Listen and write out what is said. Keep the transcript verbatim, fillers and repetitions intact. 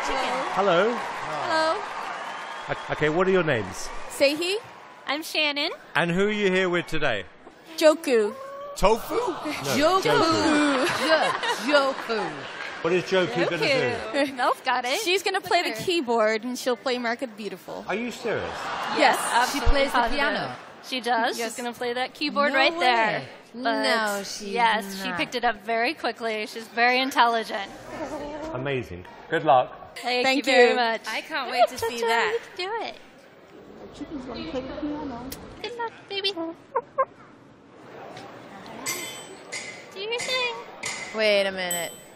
Hello. Hello. Okay, what are your names? Seihi. I'm Shannon. And who are you here with today? Joku. Tofu? No, Joku. Good. Joku. What is Joku going to do? Mel's got it. She's going to play the keyboard, and she'll play America the Beautiful. Are you serious? Yes. She Absolutely plays the positive. piano. She does. Yes. She's going to play that keyboard No right way. there. But No, she's yes, she not. picked it up very quickly. She's very intelligent. Amazing. Good luck. Thank, Thank you very you. much. I can't wait to see Cha-cha, that. you can do it. Good luck, baby. Do your thing. Wait a minute.